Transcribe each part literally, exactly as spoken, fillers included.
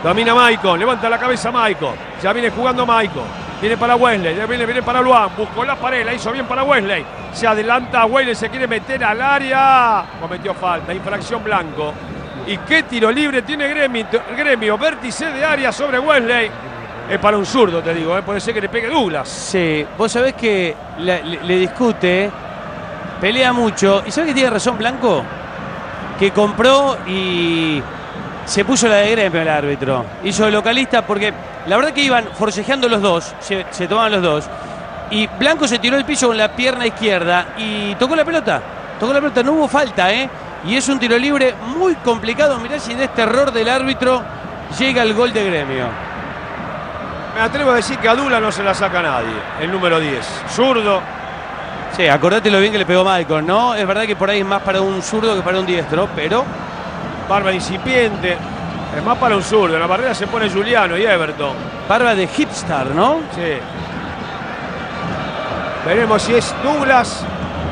Domina Maicon, levanta la cabeza Maicon. Ya viene jugando Maicon. Viene para Wesley, ya viene, viene para Luan. Buscó la pared, la hizo bien para Wesley. Se adelanta Wesley, se quiere meter al área. Cometió falta, infracción Blanco. ¿Y qué tiro libre tiene Gremio? Gremio, vértice de área sobre Wesley. Es para un zurdo, te digo, ¿eh? Puede ser que le pegue Douglas. Sí, vos sabés que le, le, le discute, pelea mucho. ¿Y sabés que tiene razón Blanco? Que compró y se puso la de Gremio el árbitro. Hizo localista porque la verdad que iban forcejeando los dos, se, se tomaban los dos. Y Blanco se tiró al piso con la pierna izquierda y tocó la pelota. Tocó la pelota, no hubo falta, ¿eh? Y es un tiro libre muy complicado. Mirá si de este error del árbitro llega el gol de Gremio. Me atrevo a decir que a Douglas no se la saca nadie, el número diez. Zurdo. Sí, acordate lo bien que le pegó Maicon, ¿no? Es verdad que por ahí es más para un zurdo que para un diestro, pero... Barba incipiente. Es más para un zurdo. En la barrera se pone Juliano y Everton. Barba de hipster, ¿no? Sí. Veremos si es Douglas.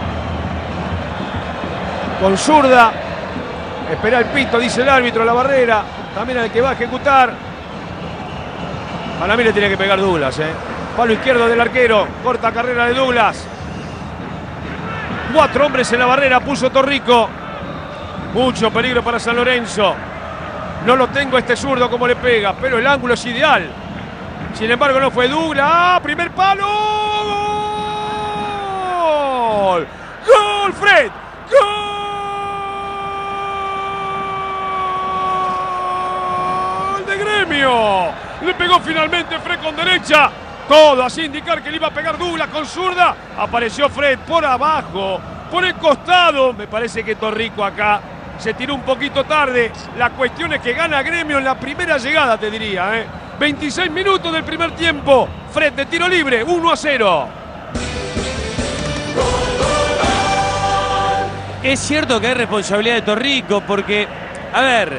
Con zurda. Espera el pito, dice el árbitro, la barrera. También el que va a ejecutar. Para mí le tiene que pegar Douglas, ¿eh? Palo izquierdo del arquero. Corta carrera de Douglas. Cuatro hombres en la barrera. Puso Torrico. Mucho peligro para San Lorenzo. No lo tengo este zurdo como le pega, pero el ángulo es ideal. Sin embargo, no fue Douglas. ¡Ah! ¡Primer palo! ¡Gol! ¡Gol, Fred! ¡Gol de Gremio! Le pegó finalmente Fred con derecha. Todo así indicar que le iba a pegar Douglas con zurda. Apareció Fred por abajo, por el costado. Me parece que Torrico acá se tiró un poquito tarde. La cuestión es que gana Gremio en la primera llegada, te diría, ¿eh? veintiséis minutos del primer tiempo. Fred de tiro libre, uno a cero. Es cierto que hay responsabilidad de Torrico porque, a ver,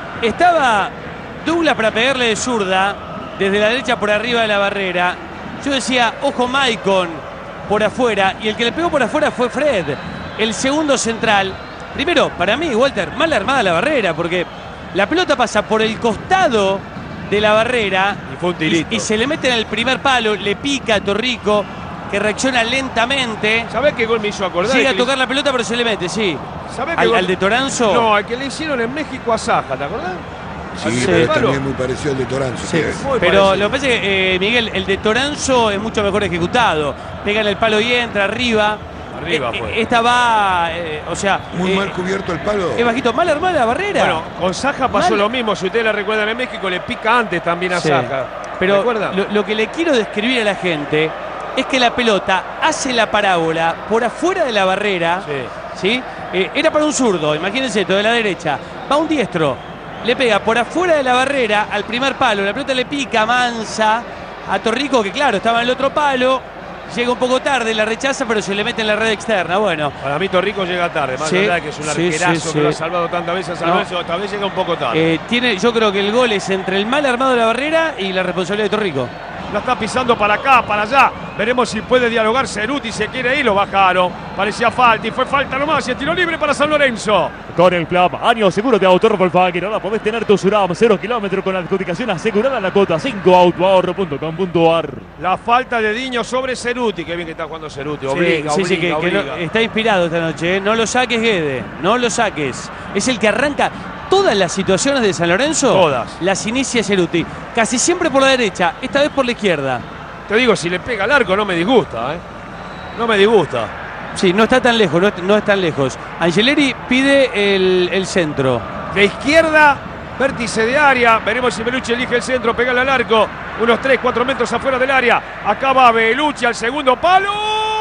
estaba Douglas para pegarle de zurda desde la derecha por arriba de la barrera. Yo decía, ojo Maicon por afuera, y el que le pegó por afuera fue Fred, el segundo central. Primero, para mí, Walter, mal armada la barrera, porque la pelota pasa por el costado de la barrera y, fue un tirito. y, y se le mete en el primer palo, le pica a Torrico, que reacciona lentamente. ¿Sabés qué gol me hizo acordar? Llega a tocar la pelota, pero se le mete, sí. ¿Sabés al, qué gol? al de Toranzo. No, al que le hicieron en México a Saja, ¿te acordás? Sí, Sí, pero palo. también muy parecido al de Toranzo. Sí, Muy pero parecido. lo que pasa es que, eh, Miguel, el de Toranzo es mucho mejor ejecutado. Pega en el palo y entra arriba. Arriba Eh, fue. Esta va, eh, o sea... Muy eh, mal cubierto el palo. Es bajito, mal armada la barrera. Bueno, con Saja pasó Mal. lo mismo. Si ustedes la recuerdan en México, le pica antes también a Sí. Saja. Pero ¿Recuerdan? lo, lo que le quiero describir a la gente es que la pelota hace la parábola por afuera de la barrera. Sí. ¿Sí? Eh, era para un zurdo, imagínense esto, de la derecha. Va un diestro, le pega por afuera de la barrera al primer palo. La pelota le pica, mansa a Torrico, que claro, estaba en el otro palo. Llega un poco tarde, la rechaza, pero se le mete en la red externa. Bueno. Para mí Torrico llega tarde, más Sí, allá de que es un sí, arquerazo sí, que lo ha sí. salvado tantas veces a San No. Lorenzo, esta vez llega un poco tarde. Eh, tiene, yo creo que el gol es entre el mal armado de la barrera y la responsabilidad de Torrico. La está pisando para acá, para allá. Veremos si puede dialogar Ceruti, se quiere ir, lo bajaron. Parecía falta y fue falta nomás y el tiro libre para San Lorenzo. Con el club Año Seguro de Autor Volkswagen, ahora podés tener tu SURAM cero kilómetros con la adjudicación asegurada en la cota cinco autoahorro punto com punto ar. La falta de Diño sobre Ceruti. Qué bien que está jugando Ceruti. Obliga, sí, obliga, sí, que, que obliga. no- está inspirado esta noche. ¿eh? No lo saques, Guede. No lo saques. Es el que arranca todas las situaciones de San Lorenzo. Todas. Las inicia Ceruti. Casi siempre por la derecha, esta vez por la izquierda. Te digo, si le pega al arco no me disgusta, ¿eh? No me disgusta. Sí, no está tan lejos, no, es- no es tan lejos. Angeleri pide el, el centro. De izquierda, vértice de área. Veremos si Belucci elige el centro, pegarle al arco. Unos tres, cuatro metros afuera del área. Acá va Belucci al segundo palo.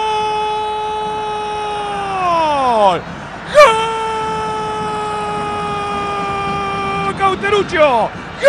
¡Gol! ¡Gol! ¡Cauteruccio!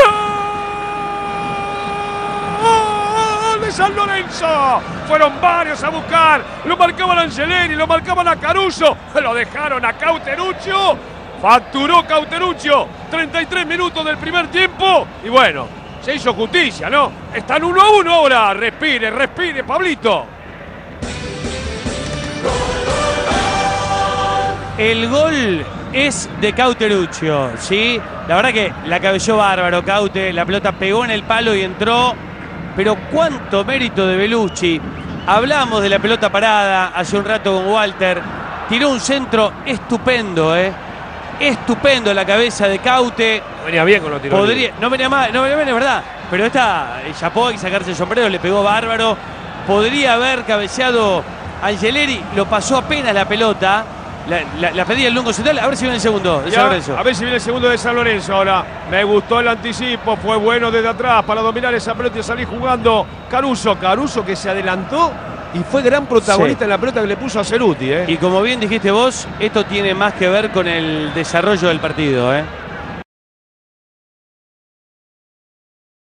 ¡Gol de San Lorenzo! Fueron varios a buscar. Lo marcaban a Angeleri, lo marcaban a Caruso. Lo dejaron a Cauteruccio. Facturó Cauteruccio. treinta y tres minutos del primer tiempo. Y bueno, se hizo justicia, ¿no? Están uno a uno ahora. Respire, respire, Pablito. El gol es de Cauteruccio, ¿sí? La verdad que la cabeceó bárbaro Caute, la pelota pegó en el palo y entró. Pero cuánto mérito de Bellucci. Hablamos de la pelota parada hace un rato con Walter. Tiró un centro estupendo, ¿eh? Estupendo la cabeza de Caute. No venía bien con los tiros. Podría, no venía mal, no venía bien, es verdad. Pero esta, el chapó, hay que sacarse el sombrero, le pegó bárbaro. Podría haber cabeceado Angeleri, lo pasó apenas la pelota. La, la, la pedía el lungo central, a ver si viene el segundo de San Lorenzo. A ver si viene el segundo de San Lorenzo ahora. Me gustó el anticipo, fue bueno desde atrás para dominar esa pelota y salir jugando Caruso. Caruso que se adelantó y fue gran protagonista sí. en la pelota que le puso a Ceruti. ¿eh? Y como bien dijiste vos, esto tiene más que ver con el desarrollo del partido, ¿eh?